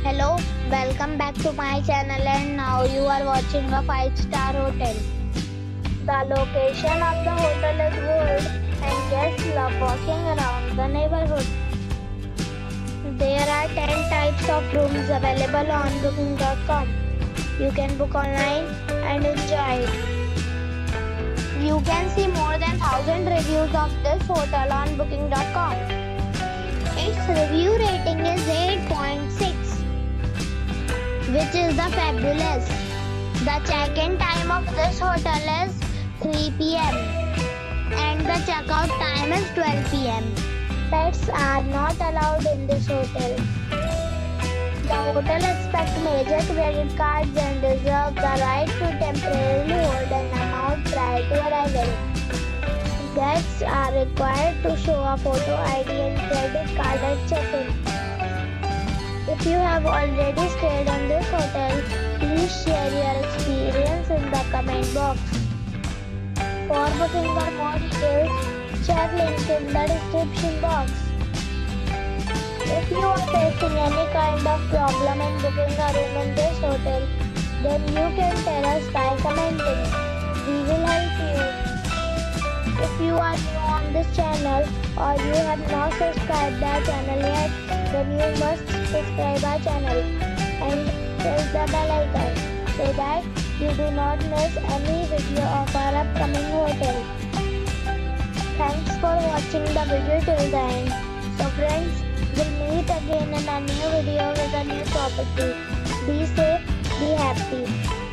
Hello, welcome back to my channel, and now you are watching a 5-star hotel. The location of the hotel is good and guests love walking around the neighborhood. There are 10 types of rooms available on booking.com. You can book online and enjoy it. You can see more than 1000 reviews of this hotel on booking.com. Its review rating is 8.6, which is the fabulous. The check-in time of this hotel is 3 p.m. and the checkout time is 12 p.m. Pets are not allowed in this hotel. The hotel expects major credit cards and reserves the right to temporarily hold an amount prior to arrival. Guests are required to show a photo ID and credit card at check-in. If you have already stayed in this hotel, please share your experience in the comment box. For booking or more details, check link in the description box. If you are facing any kind of problem in booking a room in this hotel, then you can tell us by commenting. We will help you. If you are new on this channel or you have not subscribed our channel yet, then you must subscribe our channel and press the bell icon so that you do not miss any video of our upcoming hotel. Thanks for watching the video till the end. So friends, we'll meet again in a new video with a new property. Be safe, be happy.